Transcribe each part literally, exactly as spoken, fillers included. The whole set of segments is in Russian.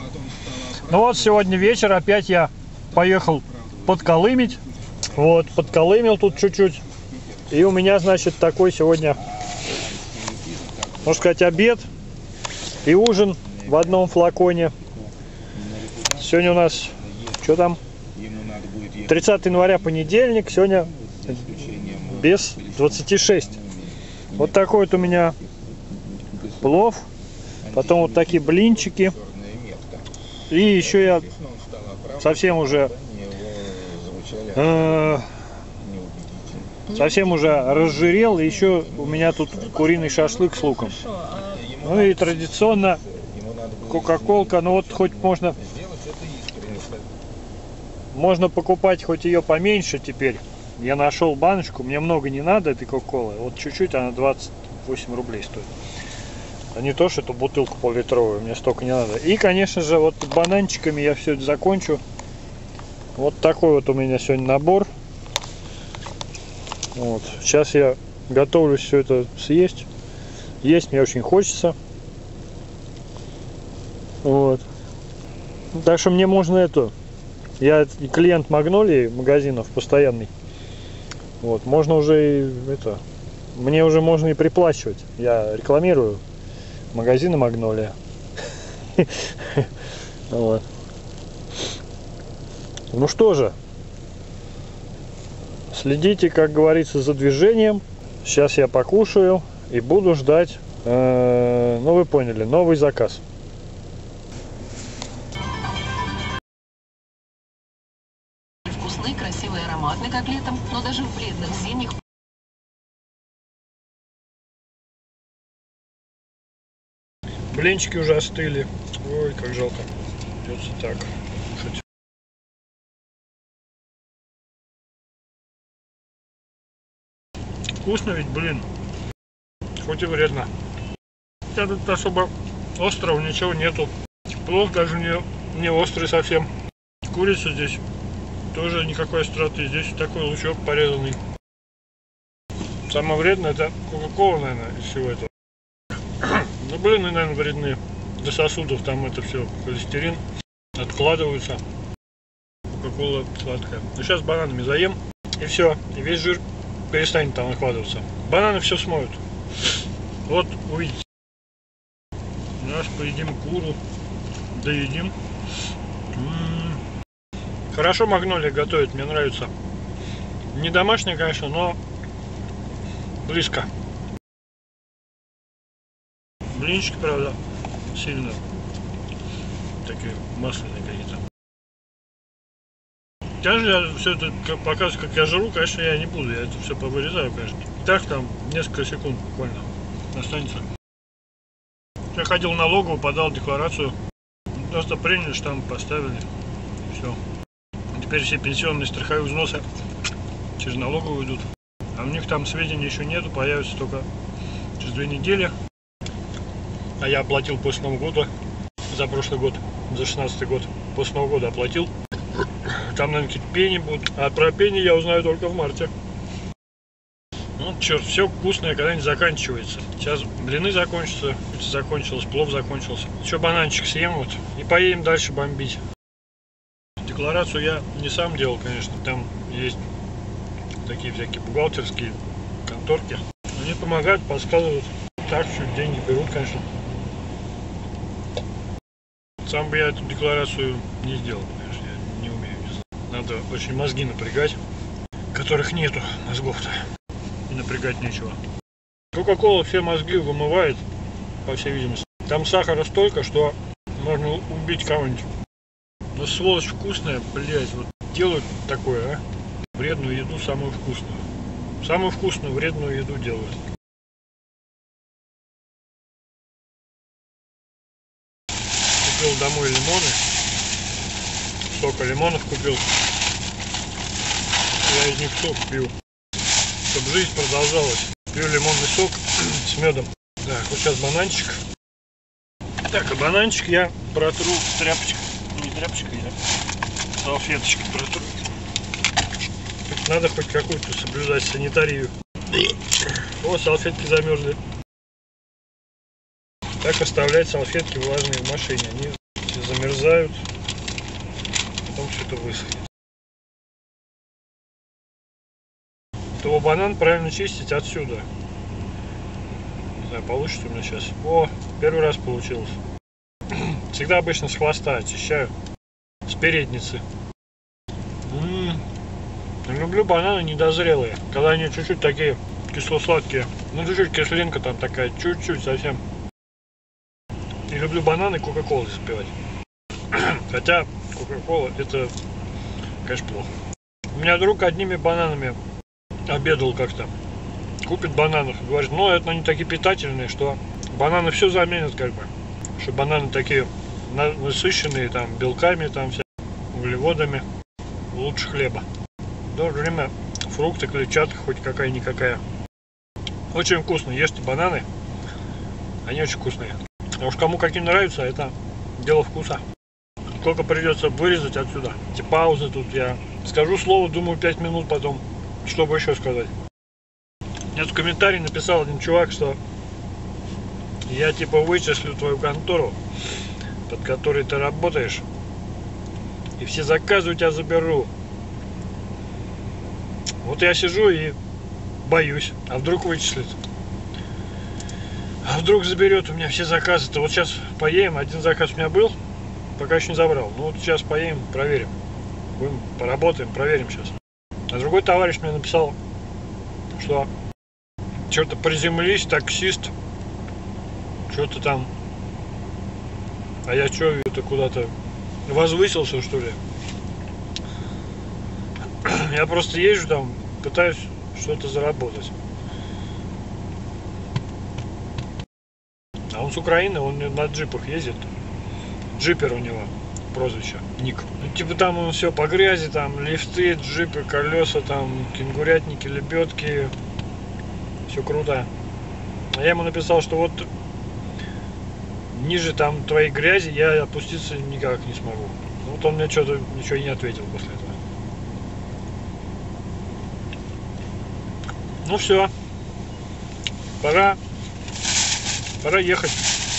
Ну вот, сегодня вечер опять я поехал подколымить. Вот, подколымил тут чуть-чуть. И у меня, значит, такой сегодня, можно сказать, обед и ужин в одном флаконе. Сегодня у нас, что там, тридцатое января, понедельник. Сегодня без двадцати шести. Вот такой вот у меня плов. Потом вот такие блинчики. И еще я совсем уже э, совсем уже разжирел. И еще у меня тут куриный шашлык с луком. Ну и традиционно кока-колка. Ну вот хоть можно можно покупать хоть ее поменьше теперь. Я нашел баночку. Мне много не надо этой кока-колы. Вот чуть-чуть, она двадцать восемь рублей стоит. А не то, что эту бутылку пол-литровую, мне столько не надо. И, конечно же, вот бананчиками я все это закончу. Вот такой вот у меня сегодня набор. Вот. Сейчас я готовлюсь все это съесть. Есть мне очень хочется. Вот. Так что мне можно эту... Я клиент Магнолии магазинов постоянный. Вот. Можно уже и это... Мне уже можно и приплачивать. Я рекламирую магазины Магнолия. Вот. Ну что же, следите, как говорится, за движением. Сейчас я покушаю и буду ждать, э, ну вы поняли, новый заказ. Вкусный, красивый, ароматный, как летом, но даже в вредных зимних. Блинчики уже остыли. Ой, как жалко. Придется так кушать. Вкусно ведь, блин. Хоть и вредно. Хотя тут особо острого ничего нету. Плов даже не, не острый совсем. Курица здесь тоже никакой остроты. Здесь такой лучок порезанный. Самое вредное — это кока-кола, наверное, из всего этого. Ну, блин, и, наверное, вредны для сосудов. Там это все, холестерин, откладывается. Кока-кола сладкая. Ну, сейчас бананами заем, и все. И весь жир перестанет там откладываться. Бананы все смоют. Вот, увидите. Сейчас поедим куру. Доедим. М-м-м. Хорошо Магнолия готовит, мне нравится. Не домашняя, конечно, но близко. Блинчики, правда, сильно такие масляные какие-то. Даже я все это показываю, как я жру, конечно, я не буду. Я это все повырезаю, конечно. Так там несколько секунд буквально останется. Я ходил в налоговую, подал декларацию. Просто приняли, штамп поставили. Все. Теперь все пенсионные страховые взносы через налоговую идут. А у них там сведений еще нету, появятся только через две недели. А я оплатил после Нового года, за прошлый год, за шестнадцатый год, после Нового года оплатил. Там, наверное, какие-то пени будут. А про пени я узнаю только в марте. Ну, черт, все вкусное когда-нибудь заканчивается. Сейчас блины закончатся, закончилось, плов закончился. Еще бананчик съем вот и поедем дальше бомбить. Декларацию я не сам делал, конечно. Там есть такие всякие бухгалтерские конторки. Они помогают, подсказывают. Так, чуть деньги берут, конечно. Сам бы я эту декларацию не сделал, конечно, я не умею. Надо очень мозги напрягать, которых нету мозгов-то. И напрягать нечего. Кока-кола все мозги вымывает, по всей видимости. Там сахара столько, что можно убить кого-нибудь. Но сволочь вкусная, блядь, вот делают такое, а? Вредную еду самую вкусную. Самую вкусную вредную еду делают. Купил домой лимоны. Столько лимонов купил. Я из них сок пью. Чтобы жизнь продолжалась. Пью лимонный сок с медом. Так, вот сейчас бананчик. Так, а бананчик я протру тряпочкой. Не тряпочкой, а салфеточкой протру. Надо хоть какую-то соблюдать санитарию. О, салфетки замерзли. Так оставлять салфетки влажные в машине. Они все замерзают, потом все это высохнет. То банан правильно чистить отсюда. Не знаю, получится у меня сейчас. О, первый раз получилось. Всегда обычно с хвоста очищаю. С передницы. М-м-м. Люблю бананы недозрелые. Когда они чуть-чуть такие кисло-сладкие. Ну, чуть-чуть кислинка там такая. Чуть-чуть совсем. И люблю бананы кока-колой запивать. Хотя кока-кола это, конечно, плохо. У меня друг одними бананами обедал как-то. Купит бананов и говорит, ну это они такие питательные, что бананы все заменят как бы. Что бананы такие насыщенные там белками, там вся, углеводами. Лучше хлеба. В то же время фрукты, клетчатка хоть какая-никакая. Очень вкусно. Ешьте бананы. Они очень вкусные. А уж кому каким нравится, это дело вкуса. Сколько придется вырезать отсюда. Эти паузы тут я скажу слово, думаю, пять минут потом. Чтобы еще сказать. Мне в комментарии написал один чувак, что я типа вычислю твою контору, под которой ты работаешь, и все заказы у тебя заберу. Вот я сижу и боюсь, а вдруг вычислит, а вдруг заберет у меня все заказы-то. Вот сейчас поедем, один заказ у меня был, пока еще не забрал. Ну вот сейчас поедем, проверим, будем, поработаем, проверим сейчас. А другой товарищ мне написал, что что-то приземлись, таксист, что-то там, а я что, это куда-то возвысился, что ли? Я просто езжу там, пытаюсь что-то заработать. А он с Украины, он на джипах ездит. Джипер у него прозвище, ник. Ну, типа там он все по грязи, там лифты, джипы, колеса, там кенгурятники, лебедки. Все круто. А я ему написал, что вот ниже там твоей грязи я опуститься никак не смогу. Вот он мне что-то ничего и не ответил после этого. Ну все. Пора. Пора ехать.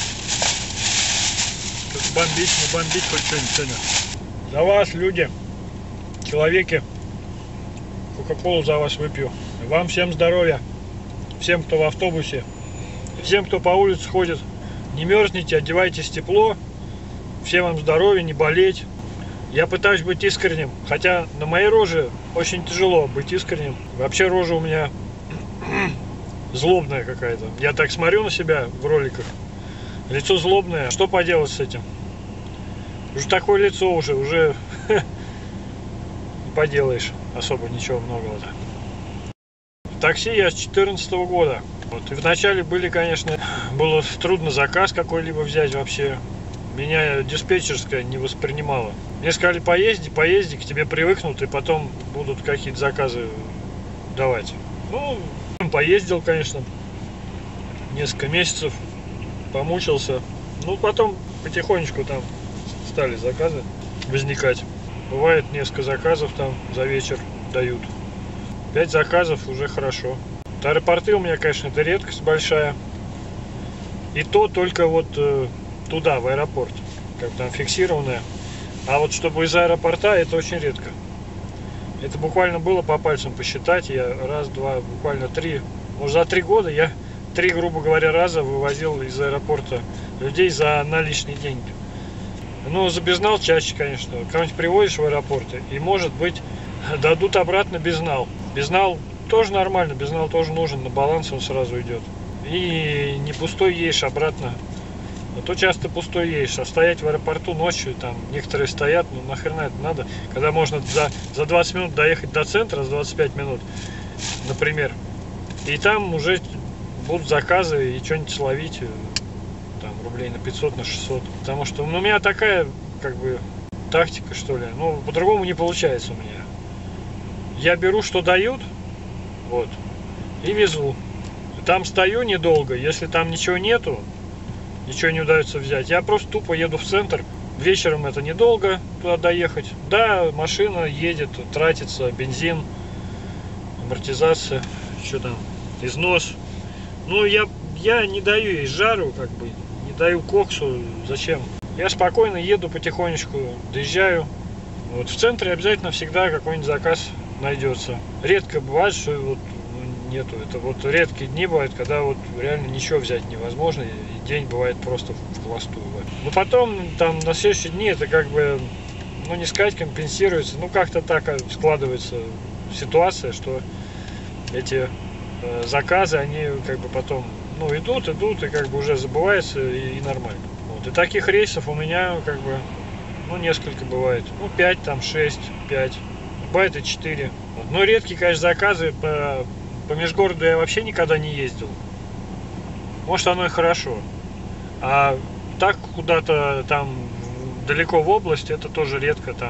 Бомбить, не бомбить хоть что-нибудь сегодня. За вас, люди, человеки, кока-колу за вас выпью. Вам всем здоровья. Всем, кто в автобусе. Всем, кто по улице ходит. Не мерзните, одевайтесь тепло. Всем вам здоровья, не болеть. Я пытаюсь быть искренним. Хотя на моей роже очень тяжело быть искренним. Вообще рожа у меня злобная какая-то. Я так смотрю на себя в роликах. Лицо злобное. Что поделать с этим? Уже такое лицо уже, уже не поделаешь особо ничего многого-то. В такси я с две тысячи четырнадцатого года. Вот. И вначале были, конечно, было трудно заказ какой-либо взять вообще. Меня диспетчерская не воспринимала. Мне сказали, поезди, поезди, к тебе привыкнут, и потом будут какие-то заказы давать. Ну, поездил, конечно, несколько месяцев, помучился. Ну, потом потихонечку там стали заказы возникать. Бывает несколько заказов там за вечер дают. Пять заказов уже хорошо. Аэропорты у меня, конечно, это редкость большая. И то только вот э, туда, в аэропорт. Как там фиксированное. А вот чтобы из аэропорта, это очень редко. Это буквально было по пальцам посчитать. Я раз, два, буквально три. Может, за три года я три, грубо говоря, раза вывозил из аэропорта людей за наличные деньги. Ну, за безнал чаще, конечно. Кого-нибудь привозишь в аэропорт, и, может быть, дадут обратно безнал. Безнал тоже нормально, безнал тоже нужен, на баланс он сразу идет. И не пустой едешь обратно. А то часто пустой едешь, а стоять в аэропорту ночью, там некоторые стоят, ну нахрена это надо, когда можно за, за двадцать минут доехать до центра, за двадцать пять минут, например. И там уже будут заказы и что-нибудь словить, там рублей на пятьсот, на шестьсот. Потому что ну, у меня такая, как бы, тактика, что ли. Ну, по-другому не получается у меня. Я беру, что дают, вот, и везу. Там стою недолго, если там ничего нету, ничего не удается взять, я просто тупо еду в центр. Вечером это недолго туда доехать. Да, машина едет, тратится бензин, амортизация, что там, износ. Ну, я, я не даю ей жару, как бы, не даю коксу. Зачем? Я спокойно еду потихонечку, доезжаю. Вот в центре обязательно всегда какой-нибудь заказ найдется. Редко бывает, что вот нету. Это вот редкие дни бывают, когда вот реально ничего взять невозможно, и день бывает просто в хвосту. Но потом там на следующие дни это как бы, ну не сказать, компенсируется, ну как-то так складывается ситуация, что эти э, заказы, они как бы потом, ну идут, идут, и как бы уже забываются, и, и нормально. Вот. И таких рейсов у меня как бы, ну несколько бывает, ну пять, там шесть, пять, бывает и четыре. Вот. Но редкие, конечно, заказы по По межгороду я вообще никогда не ездил. Может, оно и хорошо. А так куда-то там далеко в область, это тоже редко там.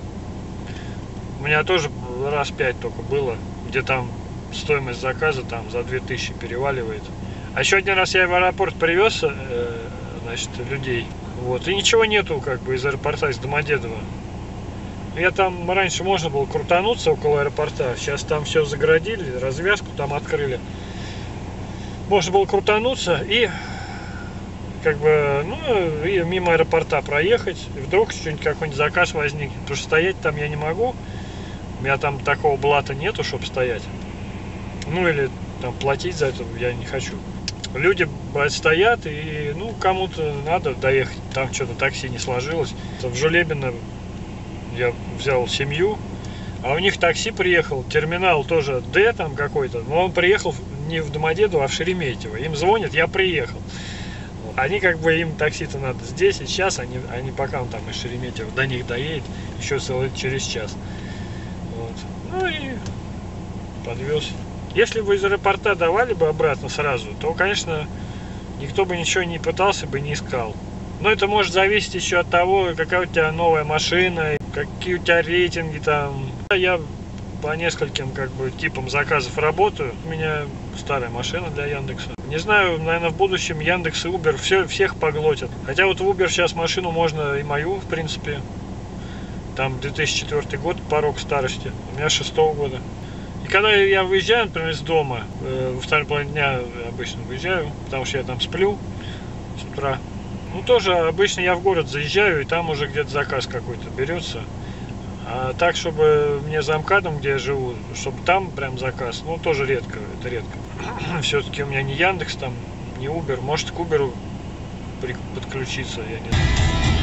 У меня тоже раз пять только было, где там стоимость заказа там за две тысячи переваливает. А еще один раз я в аэропорт привез, э, значит, людей. Вот, и ничего нету как бы из аэропорта, из Домодедово. Я там раньше можно было крутануться около аэропорта, сейчас там все загородили, развязку там открыли. Можно было крутануться и как бы, ну, и мимо аэропорта проехать, и вдруг что-нибудь какой-нибудь заказ возникнет, потому что стоять там я не могу, у меня там такого блата нету, чтобы стоять. Ну или там платить за это я не хочу. Люди, бывает, стоят, и ну кому-то надо доехать, там что-то такси не сложилось. В Жулебино я взял семью, а у них такси приехал, терминал тоже Д там какой-то, но он приехал не в Домодедово, а в Шереметьево. Им звонят, я приехал. Они как бы, им такси-то надо здесь и сейчас, они, они пока он там из Шереметьево до них доедет, еще целый через час. Вот. Ну и подвез. Если бы из аэропорта давали бы обратно сразу, то, конечно, никто бы ничего не пытался бы, не искал. Но это может зависеть еще от того, какая у тебя новая машина, какие у тебя рейтинги там. Я по нескольким как бы типам заказов работаю. У меня старая машина для Яндекса. Не знаю, наверное, в будущем Яндекс и Uber все, всех поглотят. Хотя вот в Uber сейчас машину можно и мою, в принципе. Там две тысячи четвёртый год, порог старости. У меня шестого года. И когда я выезжаю, например, из дома, э, во второй половине дня обычно выезжаю, потому что я там сплю с утра. Ну, тоже обычно я в город заезжаю, и там уже где-то заказ какой-то берется. А так, чтобы мне за МКАДом, где я живу, чтобы там прям заказ, ну, тоже редко, это редко. Все-таки у меня не Яндекс там, не Uber, может к Uber подключиться, я не знаю.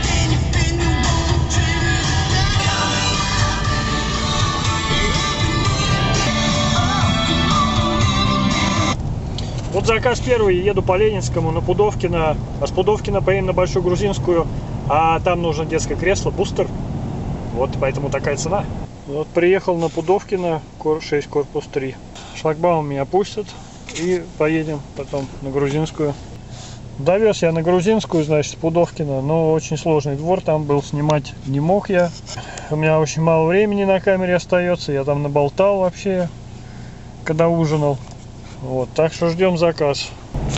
Вот заказ первый, еду по Ленинскому на Пудовкино, а с Пудовкина поедем на Большую Грузинскую, а там нужно детское кресло, бустер, вот поэтому такая цена. Вот приехал на Пудовкино, шесть, корпус три, шлагбаум меня пустят и поедем потом на Грузинскую. Довез я на Грузинскую, значит, с Пудовкина, но очень сложный двор там был, снимать не мог я. У меня очень мало времени на камере остается, я там наболтал вообще, когда ужинал. Вот, так что ждем заказ.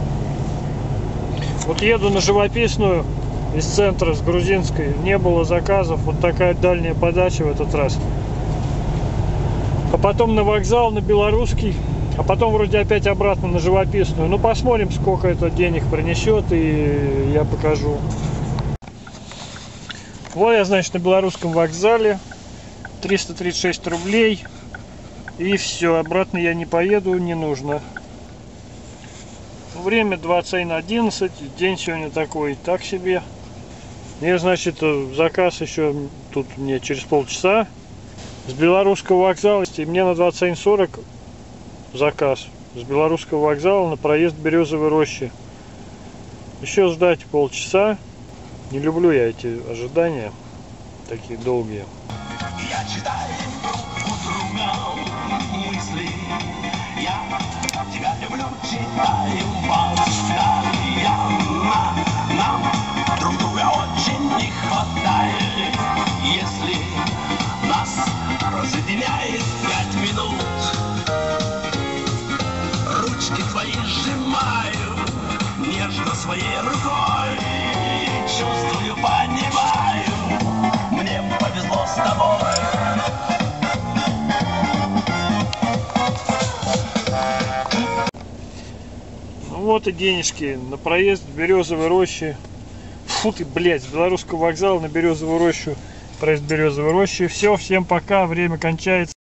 Вот еду на Живописную из центра, с Грузинской. Не было заказов. Вот такая дальняя подача в этот раз. А потом на вокзал, на Белорусский. А потом вроде опять обратно на Живописную. Ну посмотрим, сколько это денег принесет, и я покажу. Вот я, значит, на Белорусском вокзале. триста тридцать шесть рублей. И все, обратно я не поеду, не нужно. Время двадцать одиннадцать, день сегодня такой, так себе. Я, значит, заказ еще тут мне через полчаса с Белорусского вокзала. И мне на двадцать сорок заказ с Белорусского вокзала на проезд Березовой рощи. Еще ждать полчаса. Не люблю я эти ожидания, такие долгие. Я читаю мысли, я тебя люблю, читаю постоянно. Нам друг друга очень не хватает, если нас разделяет пять минут. Ручки твои сжимаю нежно своей рукой, чувствую, понимаю, мне повезло с тобой. Вот и денежки на проезд в Березовой роще. Фу ты, блядь, с Белорусского вокзала на Березовую рощу. Проезд Березовой рощи. Все, всем пока, время кончается.